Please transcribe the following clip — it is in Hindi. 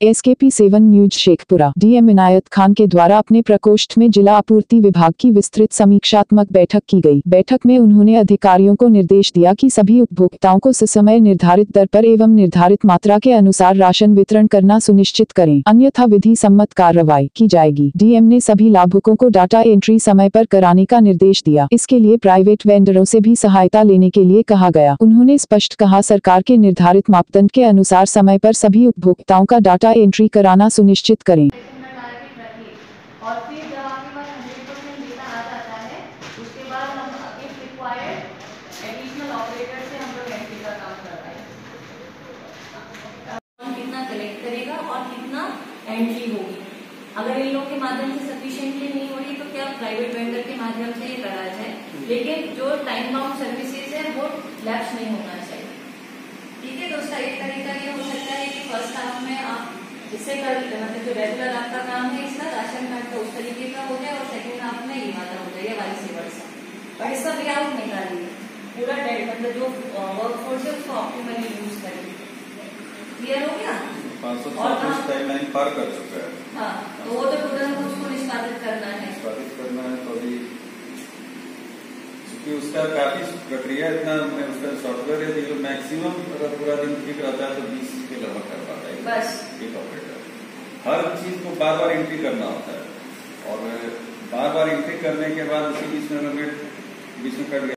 SKP7 news Sheikhpura. DM Inayat Khan के द्वारा अपने प्रकोष्ठ में जिला आपूर्ति विभाग की विस्तृत समीक्षात्मक बैठक की गई। बैठक में उन्होंने अधिकारियों को निर्देश दिया कि सभी उपभोक्ताओं को ससमय निर्धारित दर पर एवं निर्धारित मात्रा के अनुसार राशन वितरण करना सुनिश्चित करें, अन्यथा विधि सम्मत कार्रवाई की जाएगी। डीएम ने सभी लाभुकों को डाटा एंट्री समय पर कराने का निर्देश दिया। इसके लिए प्राइवेट वेंडरों से भी सहायता लेने के लिए कहा गया। उन्होंने स्पष्ट कहा, सरकार के निर्धारित मापदंड के अनुसार समय पर सभी उपभोक्ताओं का डाटा एंट्री कराना सुनिश्चित करें। और फिर जब आपके पास 100% डेटा आ जाता है, उसके बाद हम इफ रिक्वायर्ड एडिशनल ऑपरेटर से हम लोग एंट्री का काम करवाएंगे। कितना कलेक्ट करेगा और कितना एंट्री होगी। अगर इन लोग के माध्यम से सफिशिएंटली नहीं हो रही तो क्या प्राइवेट वेंडर के माध्यम से ये करा जाए, लेकिन जो टाइम बाउंड सर्विसेज है वो लैप्स नहीं होना चाहिए। ठीक है, तो उसका एक तरीका ये हो सकता है कि फर्स्ट हाफ में आप इससे मतलब जो रेगुलर आपका काम है इसका राशन कार्ड का उस तरीके का हो जाए और सेकंड हाफ में ये वाला हो जाए, वाली से वर्षा। और इसका वे आउट निकालिए, पूरा मतलब जो वर्कफोर्स है उसको ऑप्टिमली यूज करिए। क्लियर हो गया? और टाइमलाइन पार कर चुका है। हाँ, तो वो तो तुरंत उसको निष्पादित करना है। तो अभी क्योंकि उसका काफी प्रक्रिया इतना उसका सॉफ्टवेयर है जो मैक्सिमम अगर पूरा दिन ठीक रहता है तो 20 के लगभग कर पाता है बस एक ऑपरेटर। हर चीज को बार बार एंट्री करना होता है और बार बार एंट्री करने के बाद उसी बीच में कर